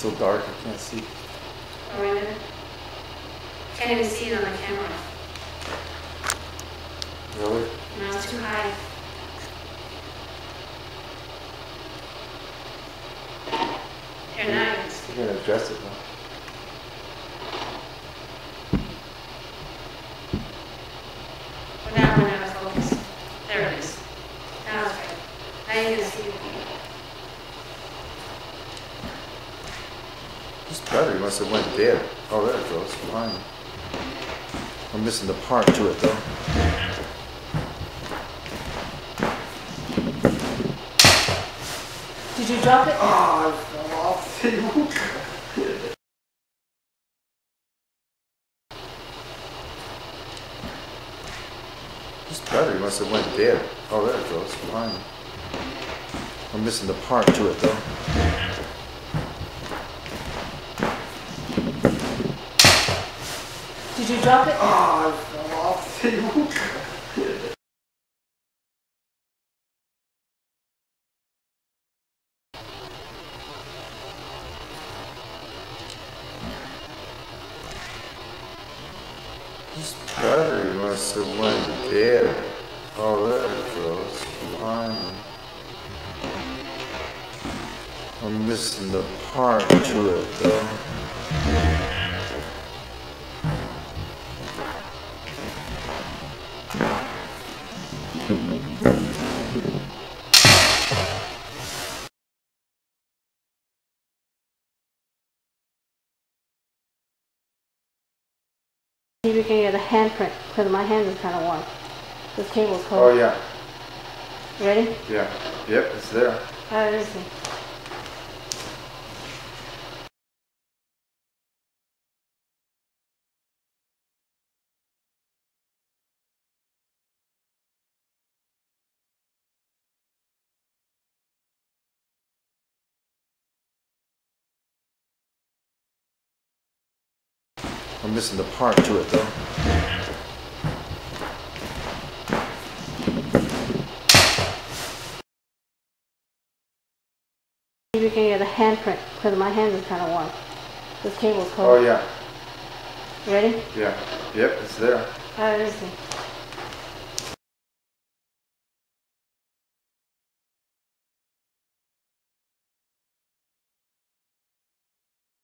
so dark, I can't see. Oh, really? Can't even see it on the camera. Really? No, it's too high. Here, now you can see. You're gonna address it though. Well, now we're out of focus. There it is. Now it's good. Now you can see it. This battery must have went dead. Oh, there it goes. Fine. I'm missing the part to it though. Did you drop it? Oh, I fell off the table. This battery must have went dead. Oh, there it goes. Fine. I'm missing the part to it though. Did you drop it? Oh, I fell off the table. This battery must have went dead. Oh, there it goes. Fine. I'm missing the part to it though. See if you can get a handprint, because my hand is kind of warm. This cable's cold. Oh yeah. Ready? Yeah. Yep, it's there. Let me see. I'm missing the part to it though. See if you can get a handprint, because my hand is kind of warm. This cable's cold. Oh yeah. Ready? Yeah. Yep, it's there. Let me see.